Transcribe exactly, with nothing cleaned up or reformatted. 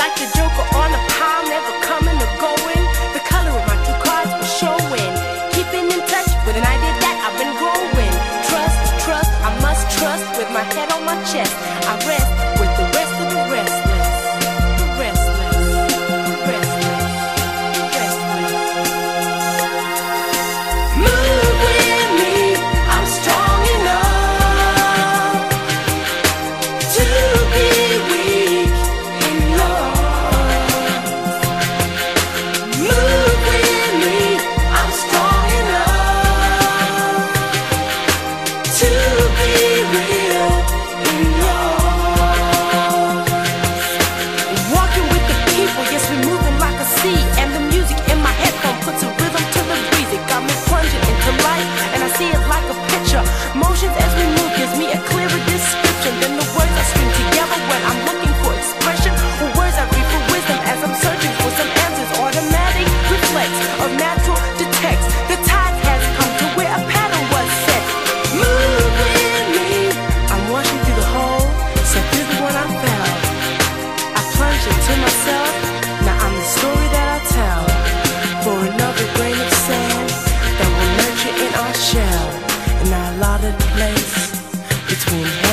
like the joker on a pile, never coming or going. The color of my true cards was showing. Keeping in touch with an idea that I've been growing. Trust, trust, I must trust with my head on my chest. I rest with the rest of the restless. The restless, the restless, the restless. Move with me, I'm strong enough to be weak in love. Move with me, I'm strong enough to be real in love. Walking with the people, yes, we're moving like a sea. And the music in my headphone puts a rhythm to the breeze. It got me plunging into life, and I see it like a picture. Motions as we move gives me a clearer description than the words I string together when I'm looking for expression. Or words I read for wisdom as I'm searching for some answers. Automatic reflex of natural to text. The tide has come to where a pattern was set. Move with me, I'm washing through the hole, so this is what I found. I plunged into myself, now I'm the story that I tell. For another grain of sand that will nurture in our shell, in our allotted place between heaven